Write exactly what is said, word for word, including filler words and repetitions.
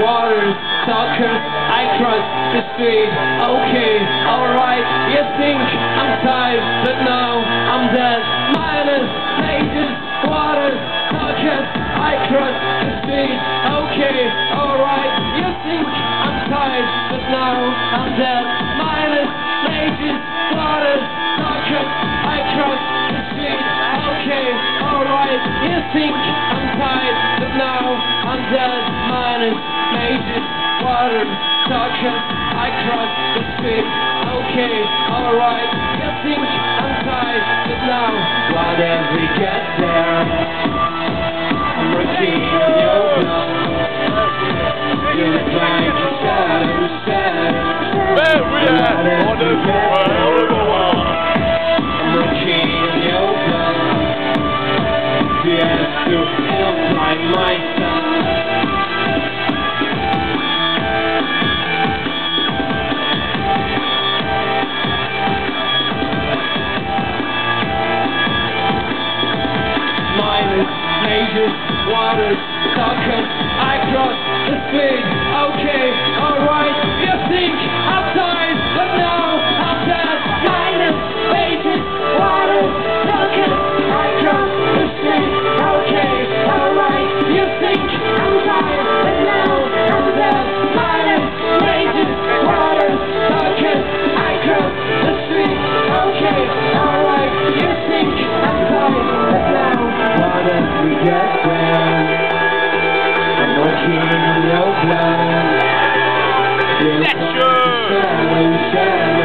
waters, talkers, I cross the street. Okay, alright, you think I'm tired, but now I'm dead. Minus, pages, waters, talkers, I cross the street. Okay, alright, you think I'm tired, but now I'm dead. Minus, pages, waters, talkers, I cross the street. Okay, alright, you think I'm tired, but now I'm dead. Minus, pages, water, talkers, I cross the street. Okay, alright, you think I'm tired, but now what if we get there? I'm rushing in your blood. You look like a shadow, shadow. Where we at? On the world. I'm rushing in your blood. Yes, to help my myself. Pages, waters, talkers, I cross the street. Okay, alright, you think I'm tired, but now I'm dead. Minus, pages, waters, talkers, I cross the street. Okay, alright, you think I'm tired, but now I'm dead. Minus, pages, waters, talkers, I cross the street. Okay, alright, you think I'm tired, but now what if we get there? I'm looking in your blood. You're shadow, shadow.